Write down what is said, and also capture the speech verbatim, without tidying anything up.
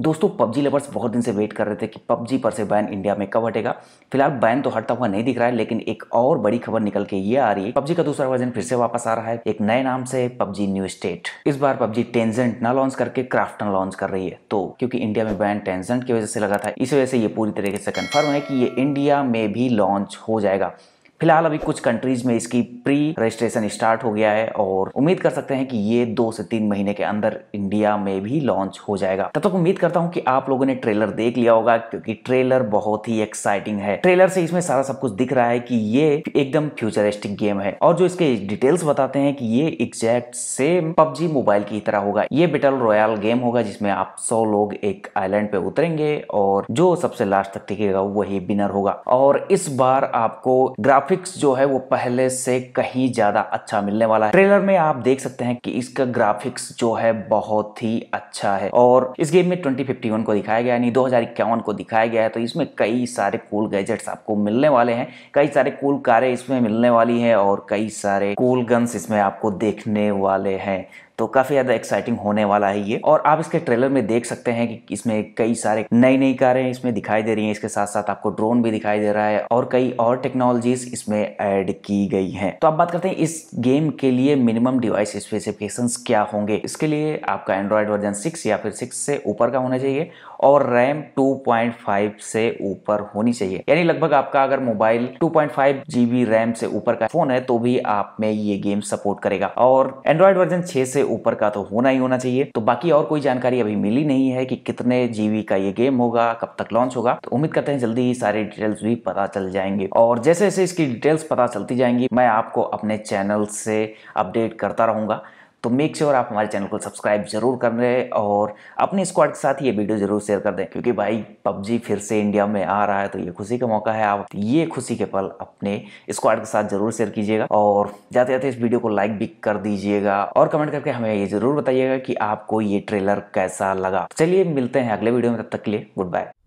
दोस्तों PUBG lovers बहुत दिन से वेट कर रहे थे कि पबजी पर से बैन इंडिया में कब हटेगा। फिलहाल बैन तो हटता हुआ नहीं दिख रहा है, लेकिन एक और बड़ी खबर निकल के ये आ रही है, पबजी का दूसरा वर्जन फिर से वापस आ रहा है एक नए नाम से, पबजी न्यू स्टेट। इस बार पबजी टेंसेंट ना लॉन्च करके क्राफ्टन लॉन्च कर रही है। तो क्योंकि इंडिया में बैन टेंसेंट की वजह से लगा था, इस वजह से ये पूरी तरीके से कंफर्म है कि ये इंडिया में भी लॉन्च हो जाएगा। फिलहाल अभी कुछ कंट्रीज में इसकी प्री रजिस्ट्रेशन स्टार्ट हो गया है और उम्मीद कर सकते हैं कि ये दो से तीन महीने के अंदर इंडिया में भी लॉन्च हो जाएगा। तब तक उम्मीद करता हूं कि आप लोगों ने ट्रेलर देख लिया होगा, क्योंकि ट्रेलर बहुत ही एक्साइटिंग है। ट्रेलर से इसमें सारा सब कुछ दिख रहा है कि ये एकदम फ्यूचरिस्टिक गेम है और जो इसके डिटेल्स बताते हैं कि ये एग्जैक्ट सेम पबजी मोबाइल की तरह होगा। ये बैटल रॉयल गेम होगा जिसमें आप सौ लोग एक आइलैंड पे उतरेंगे और जो सबसे लास्ट तक टिकेगा वही विनर होगा। और इस बार आपको ग्राफिक ग्राफिक्स जो है वो पहले से कहीं ज्यादा अच्छा मिलने वाला है। ट्रेलर में आप देख सकते हैं कि इसका ग्राफिक्स जो है बहुत ही अच्छा है और इस गेम में ट्वेंटी फिफ्टी वन को दिखाया गया, यानी दो हजार इक्यावन को दिखाया गया है। तो इसमें कई सारे कूल गैजेट्स आपको मिलने वाले हैं, कई सारे कूल कारें इसमें मिलने वाली हैं और कई सारे कूल गन्स इसमें आपको देखने वाले हैं। तो काफी ज्यादा एक्साइटिंग होने वाला है ये। और आप इसके ट्रेलर में देख सकते हैं कि इसमें कई सारे नई नई कारें इसमें दिखाई दे रही हैं। इसके साथ साथ आपको ड्रोन भी दिखाई दे रहा है और कई और टेक्नोलॉजीज इसमें ऐड की गई हैं। तो अब बात करते हैं इस गेम के लिए मिनिमम डिवाइस स्पेसिफिकेशंस क्या होंगे। इसके लिए आपका एंड्रॉइड वर्जन सिक्स या फिर सिक्स से ऊपर का होना चाहिए और रैम टू पॉइंट फाइव से ऊपर होनी चाहिए। यानी लगभग आपका अगर mobile two point five GB RAM से ऊपर का फोन है तो भी आप में ये गेम सपोर्ट करेगा। और एंड्रॉइड वर्जन छह से ऊपर का तो होना ही होना चाहिए। तो बाकी और कोई जानकारी अभी मिली नहीं है कि कितने जीबी का ये गेम होगा, कब तक लॉन्च होगा। तो उम्मीद करते हैं जल्दी ही सारे डिटेल्स भी पता चल जाएंगे और जैसे जैसे इसकी डिटेल्स पता चलती जाएंगी मैं आपको अपने चैनल से अपडेट करता रहूंगा। तो मेक श्योर आप हमारे चैनल को सब्सक्राइब जरूर कर लें और अपनी स्क्वाड के साथ ये वीडियो जरूर शेयर कर दें, क्योंकि भाई पबजी फिर से इंडिया में आ रहा है तो ये खुशी का मौका है। आप ये खुशी के पल अपने स्क्वाड के साथ जरूर शेयर कीजिएगा और जाते जाते इस वीडियो को लाइक भी कर दीजिएगा और कमेंट करके हमें ये जरूर बताइएगा कि आपको ये ट्रेलर कैसा लगा। चलिए मिलते हैं अगले वीडियो में, तब तक के लिए गुड बाय।